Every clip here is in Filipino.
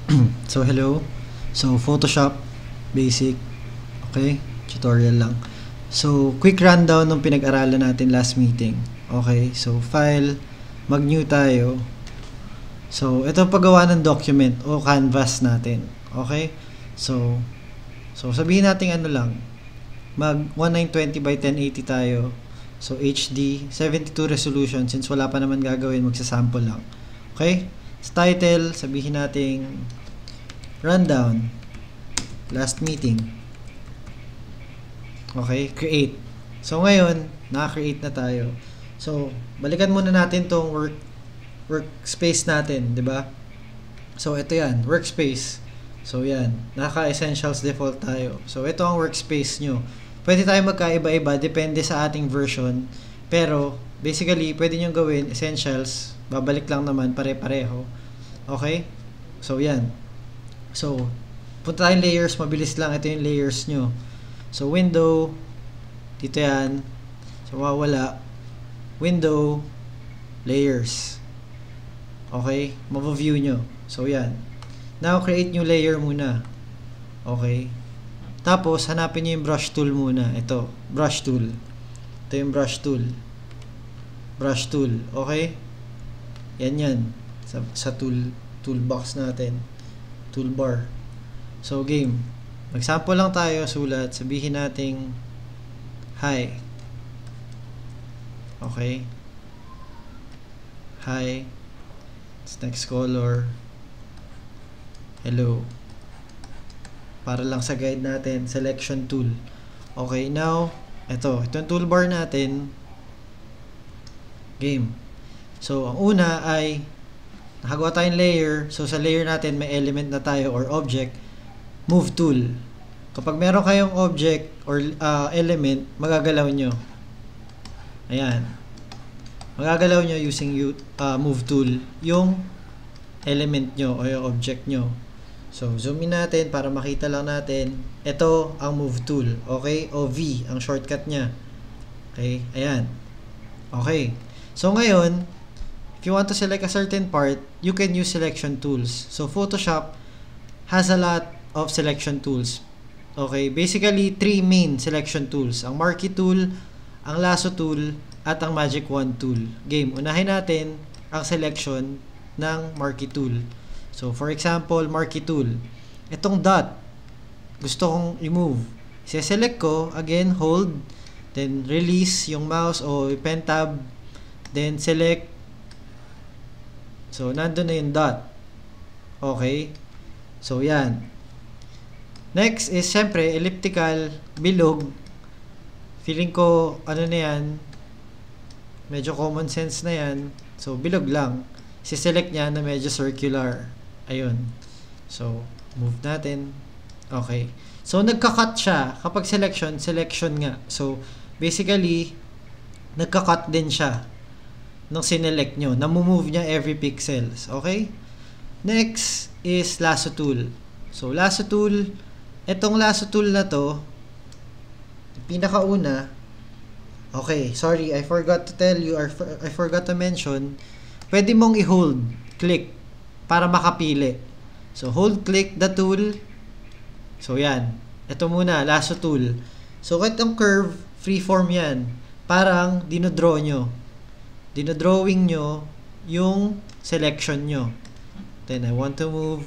So hello. So Photoshop basic. Okay? Tutorial lang. So quick rundown ng pinag-aralan natin last meeting. Okay? So file, mag-new tayo. So ito paggawa ng document o canvas natin. Okay? So sabihin natin ano lang. Mag 1920 by 1080 tayo. So HD 72 resolution since wala pa naman gagawin, magsasample lang. Okay? Sa title, sabihin natin rundown last meeting. Okay, create. So ngayon, naka-create na tayo. So balikan muna natin tong workspace natin, 'di ba? So ito 'yan, workspace. So yan, naka-essentials default tayo. So ito ang workspace nyo. Pwede tayo magkaiba-iba depende sa ating version. Pero basically, pwede nyo gawin essentials. Babalik lang naman pare-pareho. Okay? So yan. So, punta tayong layers, mabilis lang. Ito yung layers nyo. So, window, dito yan. So, mawawala. Window, layers. Okay? Mavaview nyo. So, yan. Now, create new layer muna. Okay? Tapos, hanapin nyo yung brush tool muna. Ito, brush tool. Ito yung brush tool. Brush tool. Okay? Yan. Sa toolbox natin. Toolbar. So, game. Mag-sample lang tayo, sulat. Sabihin nating hi. Okay? Hi. Next color. Hello. Para lang sa guide natin, selection tool. Okay, now, itong toolbar natin, game. So, ang una ay nakagawa tayong layer. So, sa layer natin, may element na tayo or object. Move tool. Kapag meron kayong object or element, magagalaw nyo. Ayan. Magagalaw nyo using move tool yung element nyo o yung object nyo. So, zoom in natin para makita lang natin. Ito ang move tool. Okay? O V, ang shortcut nya. Okay? Ayan. Okay. So, ngayon, if you want to select a certain part, you can use selection tools. So, Photoshop has a lot of selection tools. Okay, basically, 3 main selection tools. Ang marquee tool, ang lasso tool, at ang magic wand tool. Game, unahin natin ang selection ng marquee tool. So, for example, marquee tool. Itong dot, gusto kong remove. I-select ko, again, hold, then release yung mouse o pen tab, then select. So, nandun na yung dot. Okay? So, yan. Next is, syempre, elliptical, bilog. Feeling ko, ano na yan, medyo common sense na yan. So, bilog lang. Si-select niya na medyo circular. Ayun. So, move natin. Okay. So, nagka-cut siya. Kapag selection nga. So, basically, nagka-cut din siya nung sinelect nyo. Namumove niya every pixels. Okay? Next is lasso tool. So, lasso tool, etong lasso tool na to, pinakauna, okay, sorry, I forgot to tell you, or I forgot to mention, pwede mong i-hold, click, para makapili. So, hold, click the tool. So, yan. Ito muna, lasso tool. So, itong curve, freeform yan. Parang dinodraw nyo. Dinodrawing nyo yung selection nyo. Then, I want to move.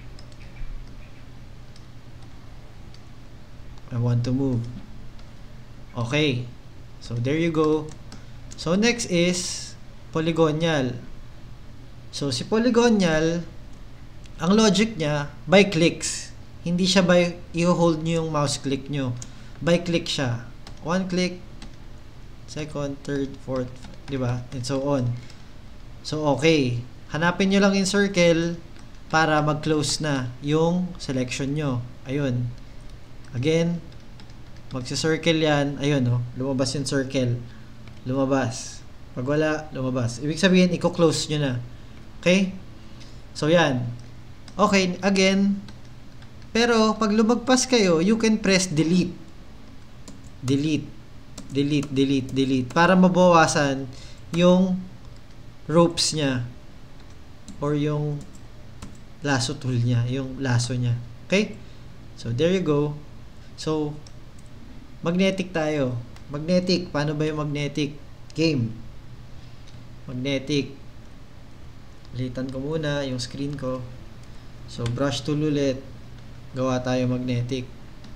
Okay. So, there you go. So, next is polygonal. So, si polygonal, ang logic niya, by clicks. Hindi siya by, i-hold nyo yung mouse click nyo. By click siya. One click, second, third, fourth, diba? And so on. So, okay. Hanapin nyo lang yung circle para mag-close na yung selection nyo. Ayun. Again, magsi-circle yan. Ayun, oh, lumabas yung circle. Lumabas. Pag wala, lumabas. Ibig sabihin, i-close nyo na. Okay? So, yan. Okay, again. Pero, pag lumagpas kayo, you can press delete. Delete. Para mabawasan yung ropes niya. Or yung lasso tool niya, yung lasso niya. Okay? So, there you go. So, magnetic tayo. Magnetic. Paano ba yung magnetic? Game. Magnetic. Litan ko muna yung screen ko. So, brush tool ulit. Gawa tayo magnetic.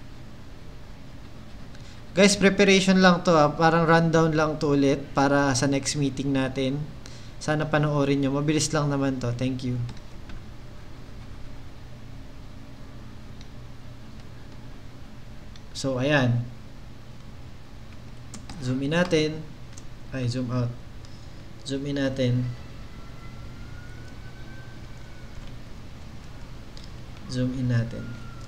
Guys, preparation lang to ha. Parang rundown lang to ulit para sa next meeting natin. Sana panoorin nyo. Mabilis lang naman to. Thank you. So, ayan. Zoom in natin. Ay, zoom out. Zoom in natin. Zoom in natin.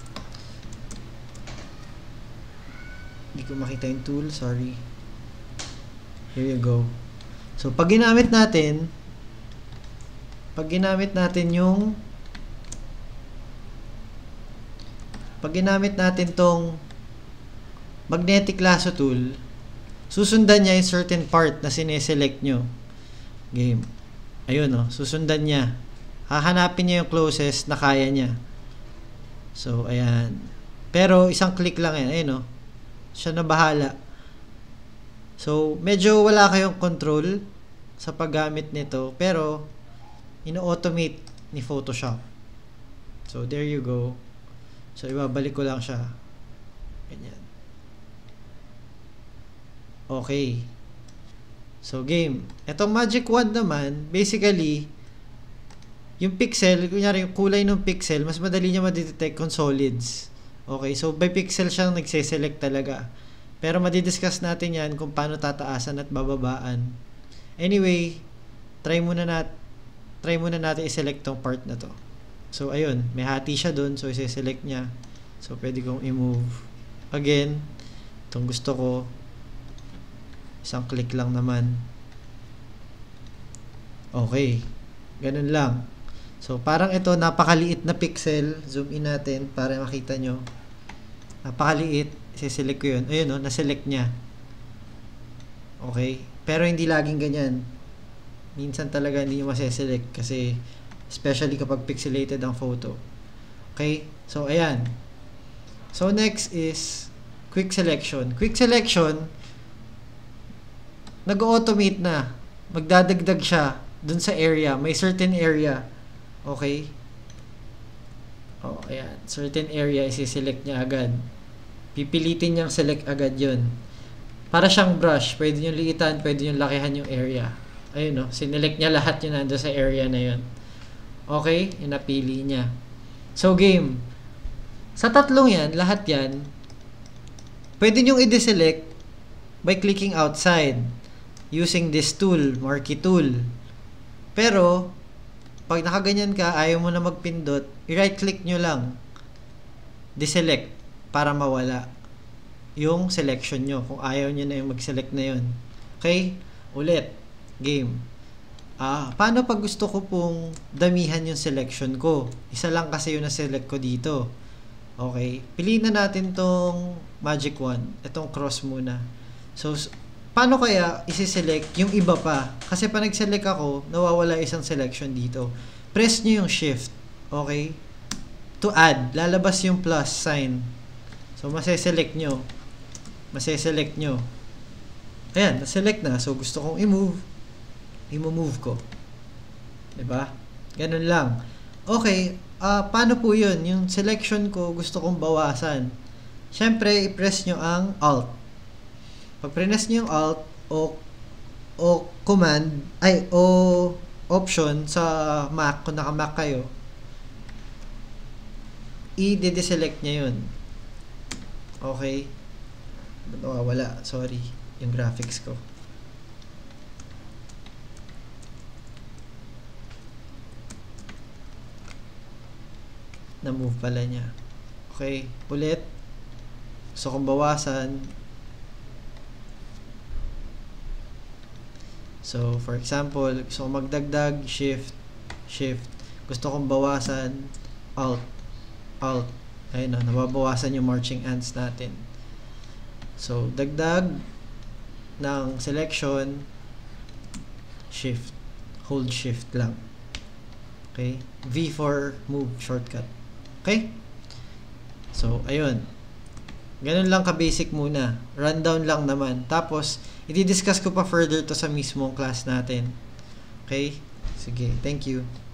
Hindi ko makita yung tool. Sorry. Here you go. So, pag ginamit natin tong magnetic lasso tool, susundan niya yung certain part na sineselect nyo. Game. Ayun o, susundan niya. Hahanapin niya yung closest na kaya niya. So, ayan. Pero, isang click lang yan. Ayun o. Siya na bahala. So, medyo wala kayong control sa paggamit nito. Pero, ino-automate ni Photoshop. So, there you go. So, ibabalik ko lang siya. Ganyan. Okay. So, game. Etong magic wand naman, basically, yung pixel, kunyari yung kulay ng pixel, mas madali niya madetect kung solids. Okay, so by pixel siyang nagse-select talaga. Pero madidiscuss natin yan kung paano tataasan at bababaan. Anyway, try muna natin i-select tong part na to. So, ayun, may hati siya dun, so i-select niya. So, pwede kong i-move. Again, itong gusto ko, isang click lang naman. Okay. Ganun lang. So, parang ito, napakaliit na pixel. Zoom in natin para makita nyo. Napakaliit. Isiselect ko yun. Ayun, naselect niya. Okay. Pero hindi laging ganyan. Minsan talaga hindi nyo maseselect kasi especially kapag pixelated ang photo. Okay. So, ayan. So, next is quick selection. Quick selection, nag-automate na. Magdadagdag siya dun sa area. May certain area. Okay? Oh, ayan. Certain area, isi-select niya agad. Pipilitin niyang select agad yun. Para siyang brush. Pwede nyo liitan, pwede nyo lakihan yung area. Ayun, no? Sinelect niya lahat yun nando sa area na yun. Okay? Yung napili niya. So, game. Sa tatlong yan, lahat yan, pwede nyong i-deselect by clicking outside using this tool, marquee tool. Pero, pag nakaganyan ka, ayaw mo na magpindot, i-right click nyo lang, deselect, para mawala yung selection nyo, kung ayaw nyo na yung mag-select na yun. Okay? Ulit. Game. Paano pag gusto ko pong damihan yung selection ko? Isa lang kasi yung na-select ko dito. Okay? Piliin na natin tong magic wand. Itong cross muna. So, paano kaya isi-select yung iba pa? Kasi pa nag-select ako, nawawala isang selection dito. Press nyo yung shift. Okay? To add, lalabas yung plus sign. So, maseselect nyo. Ayan, na-select na. So, gusto kong i-move. I-move ko. Diba? Ganun lang. Okay, paano po yun? Yung selection ko, gusto kong bawasan. Siyempre, i-press nyo ang Alt. Pag press nyo yung Alt o Command, o Option sa Mac, kung naka-Mac kayo, i-deselect nyo yun. Okay? Wala. Sorry. Yung graphics ko. Na-move pala niya. Okay. Ulit. Gusto kong bawasan. So, for example, gusto kong magdagdag, shift. Gusto kong bawasan, alt. Ayun na, nababawasan yung marching ants natin. So, dagdag ng selection, shift. Hold shift lang. Okay? V for move shortcut. Okay? So, ayun. Ganun lang ka-basic muna. Rundown lang naman. Tapos, i-discuss ko pa further to sa mismong class natin. Okay? Sige, thank you.